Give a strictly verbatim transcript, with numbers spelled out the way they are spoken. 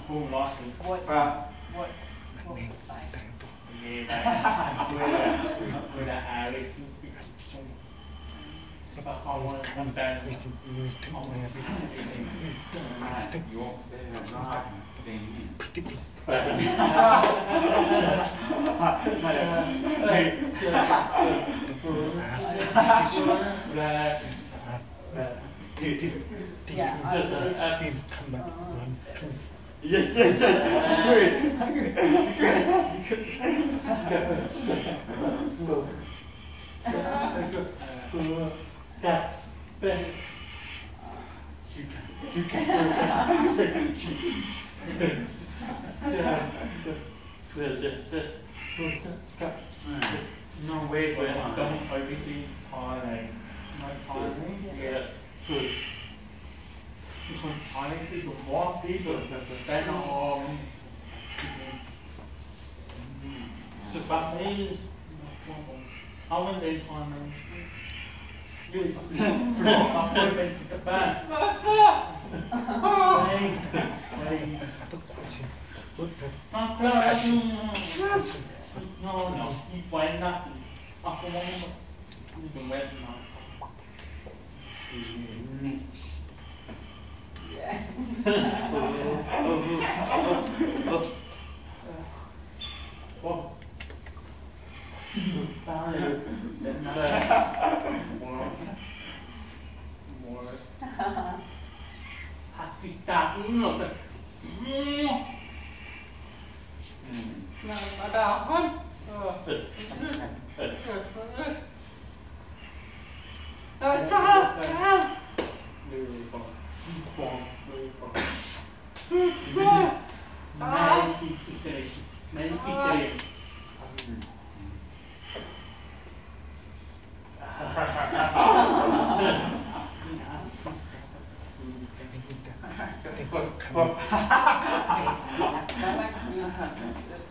Không lo What? Và What? What? Nghe ta Quê là Quê là à đi Bà không Không ta Không à, vô đây là nó tiền Phải Là Yeah. I- yes yes yes hungry Cặp bên nó quê của em trong ở cái gì thôi này nó thôi đấy rồiคนท้ายที่ถูกมองที่เกิดแบบแต่นองสุดท้ายเอามันเป็นคนยืดเอาไปเป็นกับบ้านไม่ไม่มาคราวนี้นอนนอนที่ไว้นักเอาไปมองมันเป็นเวทนา Yeah. Oh. Tao này đến đây. More. More. Hạt thịt tạt cũng được rồi. là là đào hơn Ờ, cao, cao. Đưa con, con, đưa con. Mấy chị kì, mấy chị kì. Hãy subscribe cho kênh Ghiền Mì Gõ để không bỏ lỡ những video hấp dẫn.